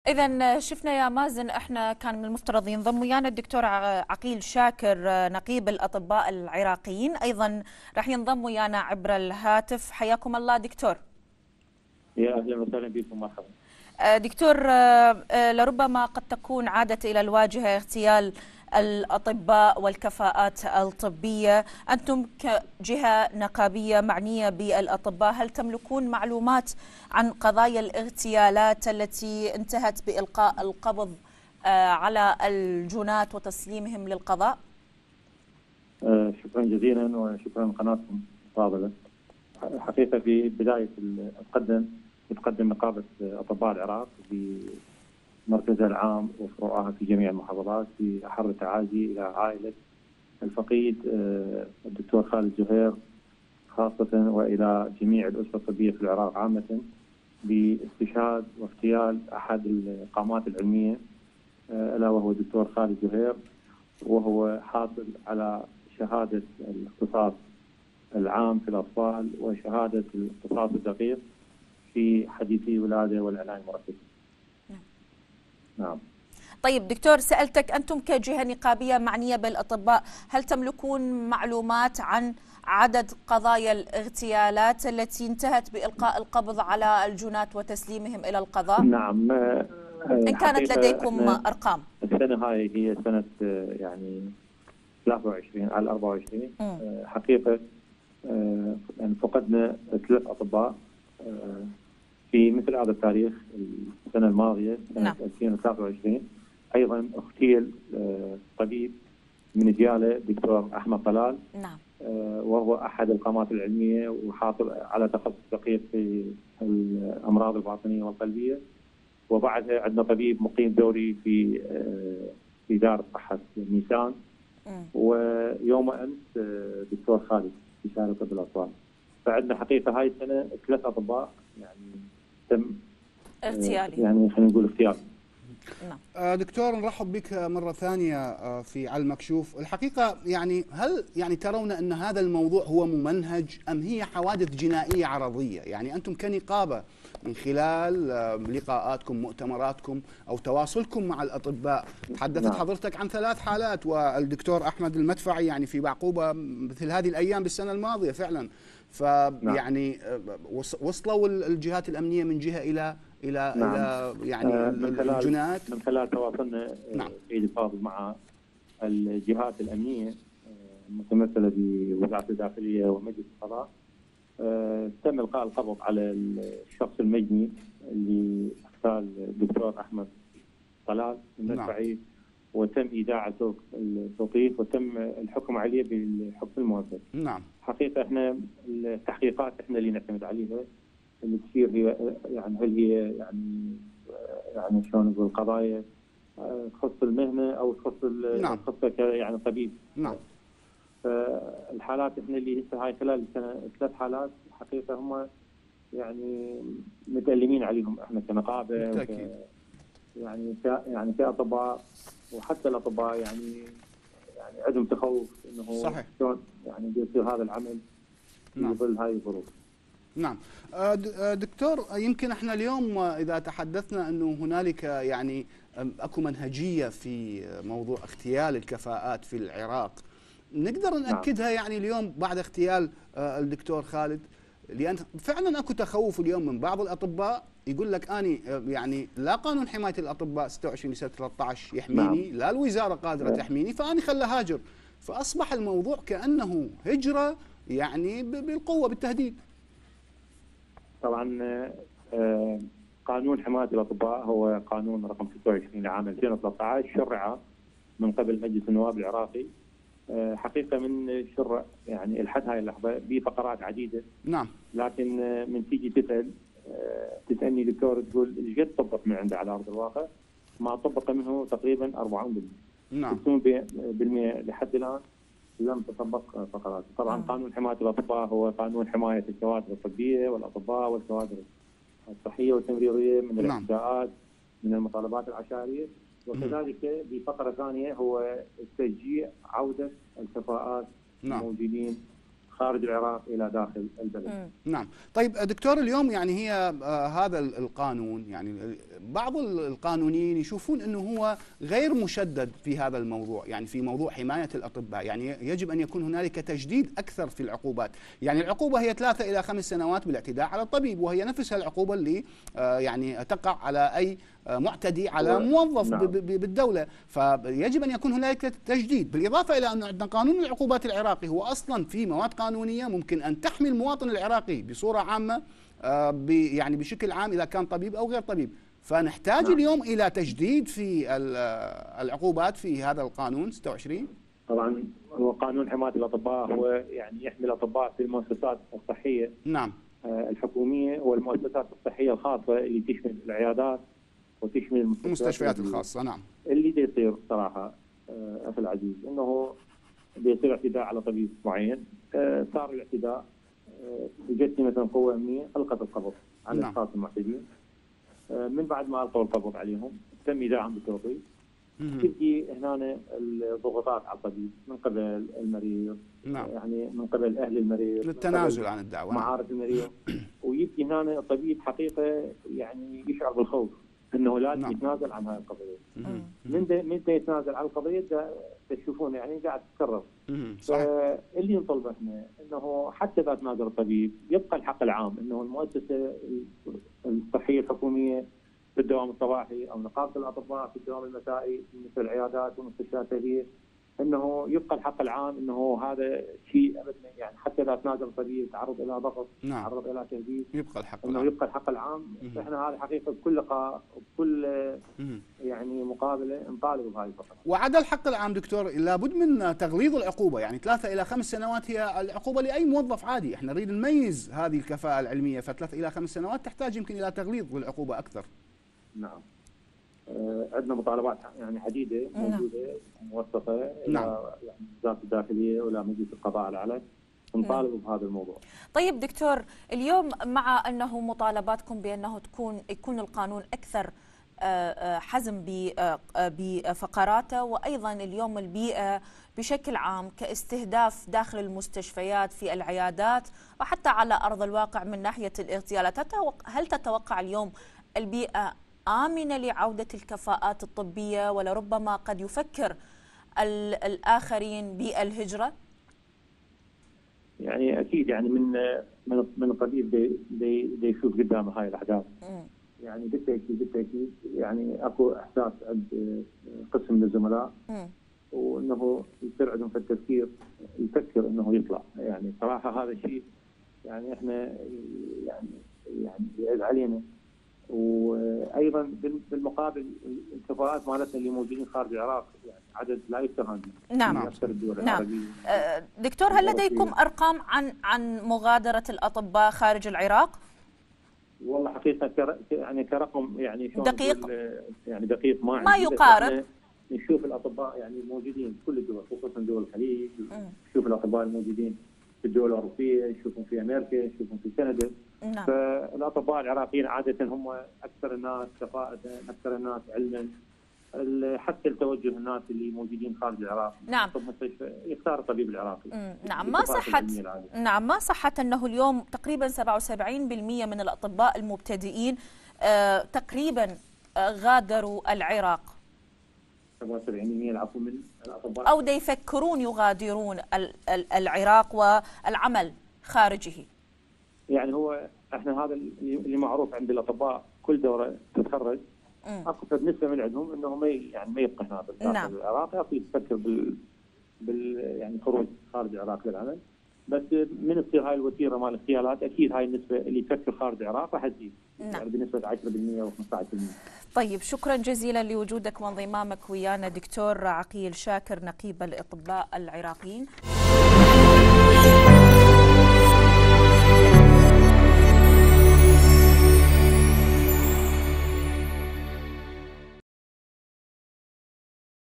إذا شفنا يا مازن، احنا كان من المفترض ينضم ويانا الدكتور عقيل شاكر نقيب الأطباء العراقيين، أيضا راح ينضم ويانا عبر الهاتف. حياكم الله دكتور. يا أهلا وسهلا بكم، مرحبا. دكتور، لربما قد تكون عادت إلى الواجهة اغتيال الأطباء والكفاءات الطبية. أنتم كجهة نقابية معنية بالأطباء، هل تملكون معلومات عن قضايا الاغتيالات التي انتهت بإلقاء القبض على الجناة وتسليمهم للقضاء؟ شكرا جزيلا وشكرا لقناتكم الفاضلة. حقيقة في بداية تقدم نقابة أطباء العراق بمركزها العام وفروعها في جميع المحافظات بأحر التعازي إلى عائلة الفقيد الدكتور خالد زهير خاصة، وإلى جميع الأسرة الطبية في العراق عامة، باستشهاد واغتيال أحد القامات العلمية ألا وهو الدكتور خالد زهير، وهو حاصل على شهادة الاختصاص العام في الأطفال وشهادة الاختصاص الدقيق في حديثي ولادة والعناية المركزة. نعم. طيب دكتور، سألتك أنتم كجهة نقابية معنية بالأطباء، هل تملكون معلومات عن عدد قضايا الاغتيالات التي انتهت بإلقاء القبض على الجناة وتسليمهم إلى القضاء؟ نعم. إن كانت لديكم أرقام. السنة هاي هي سنة يعني 23 على 24. حقيقة يعني فقدنا 3 أطباء في مثل هذا التاريخ السنة الماضية سنة 2023. أيضا اغتيل طبيب من ديالى دكتور أحمد طلال. نعم. وهو أحد القامات العلمية وحاصل على تخصص دقيق في الأمراض الباطنية والقلبية. وبعدها عندنا طبيب مقيم دوري في دار صحة نيسان. ويوم أمس دكتور خالد في شارع طب الأطفال. فعندنا حقيقة هاي السنة 3 أطباء يعني تم اغتيالي، يعني خلينا نقول اغتيال. دكتور، نرحب بك مرة ثانية في على المكشوف. الحقيقة يعني هل يعني ترون أن هذا الموضوع هو ممنهج أم هي حوادث جنائية عرضية؟ يعني أنتم كنقابة من خلال لقاءاتكم، مؤتمراتكم أو تواصلكم مع الأطباء، تحدثت حضرتك عن 3 حالات، والدكتور أحمد المدفعي يعني في بعقوبة مثل هذه الأيام بالسنة الماضية فعلا. فيعني وصلوا الجهات الأمنية من جهة إلى يعني الجنات من خلال تواصلنا سيدي الفاضل مع الجهات الأمنية المتمثلة بوزارة الداخلية ومجلس القضاء. تم إلقاء القبض على الشخص المجني اللي اغتال الدكتور أحمد طلال المدفعي. وتم إيداع التوقيف وتم الحكم عليه بالحكم المؤبد. نعم. حقيقة احنا التحقيقات احنا اللي نعتمد عليها، اللي تصير هي يعني هل هي يعني شلون نقول قضايا تخص المهنة أو تخص تخص يعني طبيب. نعم. فالحالات احنا اللي هسه هاي خلال السنة 3 حالات حقيقة هم يعني متألمين عليهم احنا كنقابة يعني كأطباء، وحتى الأطباء يعني عندهم تخوف انه صحيح شلون يعني يصير هذا العمل في ظل هاي الظروف. نعم. دكتور، يمكن احنا اليوم اذا تحدثنا انه هنالك يعني اكو منهجية في موضوع اغتيال الكفاءات في العراق، نقدر نأكدها يعني اليوم بعد اغتيال الدكتور خالد؟ لأن فعلا اكو تخوف اليوم من بعض الأطباء، يقول لك أني يعني لا قانون حماية الأطباء 26/13 يحميني، لا الوزارة قادرة تحميني، فأني خله هاجر. فأصبح الموضوع كأنه هجرة يعني بالقوة بالتهديد. طبعا قانون حماية الأطباء هو قانون رقم 26 لعام 2013 شرع من قبل مجلس النواب العراقي. حقيقة من شرع يعني لحد هاي اللحظة بفقرات عديدة. نعم. لكن من تيجي تسألني دكتور تقول ايش قد طبق من عنده على أرض الواقع؟ ما طبق منه تقريبا 40%. نعم. 60% لحد الآن لم تطبق فقرات. طبعا قانون حماية الأطباء هو قانون حماية الكوادر الطبية والأطباء والكوادر الصحية والتمريضية من الاعتداءات من المطالبات العشائرية. وكذلك بفقرة ثانية هو تشجيع عودة الكفاءات الموجودين خارج العراق الى داخل البلد. نعم. طيب دكتور، اليوم يعني هي هذا القانون، يعني بعض القانونيين يشوفون انه هو غير مشدد في هذا الموضوع، يعني في موضوع حماية الأطباء، يعني يجب ان يكون هنالك تجديد اكثر في العقوبات. يعني العقوبة هي 3 إلى 5 سنوات بالاعتداء على الطبيب، وهي نفسها العقوبة اللي يعني تقع على اي معتدي على موظف بالدولة، فيجب أن يكون هنالك تجديد. بالإضافة إلى أن عندنا قانون العقوبات العراقي هو أصلا في مواد قانونية ممكن أن تحمي المواطن العراقي بصورة عامة، يعني بشكل عام إذا كان طبيب أو غير طبيب. فنحتاج اليوم إلى تجديد في العقوبات في هذا القانون 26. طبعا هو قانون حماية الأطباء هو يعني يحمي الأطباء في المؤسسات الصحية نعم الحكومية والمؤسسات الصحية الخاصة اللي تشمل العيادات وتشمل المستشفيات الخاصة. نعم. اللي يصير صراحة أخي العزيز أنه بيصير اعتداء على طبيب معين، صار الاعتداء، جت مثلا قوة أمنية ألقت القبض على الأشخاص المعتدين، من بعد ما ألقوا القبض عليهم تم إيداعهم بالتوقيت. تبدي هنا الضغوطات على الطبيب من قبل المريض، نعم. يعني من قبل أهل المريض للتنازل عن الدعوة، معارف المريض، ويبدي هنا الطبيب حقيقة يعني يشعر بالخوف انه لازم نعم. يتنازل عن هاي القضيه. من يتنازل عن القضيه تشوفون يعني قاعد تتكرر. اللي نطلب احنا انه حتى اذا تنازل الطبيب يبقى الحق العام انه المؤسسه الصحيه الحكوميه في الدوام الصباحي او نقابه الاطباء في الدوام المسائي مثل العيادات والمستشفيات هذه، انه يبقى الحق العام انه هذا شيء ابدا، يعني حتى اذا تنازل الطبيب تعرض الى ضغط، نعم. تعرض الى تهديد، يبقى الحق انه يبقى الحق العام. احنا هذه حقيقه بكل لقاء وبكل يعني مقابله نطالب بهذه الفقره. وعدا الحق العام دكتور، لابد من تغليظ العقوبه، يعني 3 إلى 5 سنوات هي العقوبه لاي موظف عادي، احنا نريد نميز هذه الكفاءه العلميه، ف3 إلى 5 سنوات تحتاج يمكن الى تغليظ للعقوبه اكثر. نعم. عندنا مطالبات يعني عديده موجوده موثقه الى يعني وزاره الداخليه ولا مجلس القضاء الاعلى، نطالب بهذا الموضوع. طيب دكتور، اليوم مع انه مطالباتكم بانه يكون القانون اكثر حزم بفقراته، وايضا اليوم البيئه بشكل عام كاستهداف داخل المستشفيات في العيادات وحتى على ارض الواقع من ناحيه الاغتيالات، هل تتوقع اليوم البيئه آمنة لعودة الكفاءات الطبية، ولربما قد يفكر الآخرين بالهجرة؟ يعني أكيد يعني من الطبيب يشوف قدامه هاي الأحداث. يعني بالتأكيد يعني أكو إحساس عند قسم من الزملاء وأنه يصير عندهم في التفكير يفكر أنه يطلع. يعني صراحة هذا الشيء يعني إحنا يعني يعز علينا. وايضا بالمقابل الكفاءات مالتنا اللي موجودين خارج العراق يعني عدد لا يستهان به. نعم. اكثر الدول نعم. العربيه. دكتور، هل لديكم ارقام عن مغادره الاطباء خارج العراق؟ والله حقيقه يعني كرقم يعني شلون دقيق، يعني دقيق ما يقارب. نشوف الاطباء يعني الموجودين في كل الدول خصوصا دول الخليج، نشوف الاطباء الموجودين في الدول الاوروبيه، نشوفهم في امريكا، نشوفهم في كندا. نعم. فالاطباء العراقيين عاده هم اكثر الناس كفاءه، اكثر الناس علما، حتى التوجه الناس اللي موجودين خارج العراق. نعم. طب مستشفى يختار الطبيب العراقي. نعم ما صحت انه اليوم تقريبا 77% من الاطباء المبتدئين تقريبا غادروا العراق. 77% العفو من الاطباء او يفكرون يغادرون العراق والعمل خارجه. يعني هو احنا هذا اللي معروف عند الاطباء كل دوره تتخرج اكو نسبه من عندهم انهم يعني ما يبقى هنا بالداخل العراق، يفكر يعني خروج خارج العراق للعمل. بس من تصير هاي الوتيره مال الاغتيالات اكيد هاي النسبه اللي تفكر خارج العراق راح تزيد. يعني بنسبه 10% و 15%. طيب شكرا جزيلا لوجودك وانضمامك ويانا دكتور عقيل شاكر نقيب الاطباء العراقيين.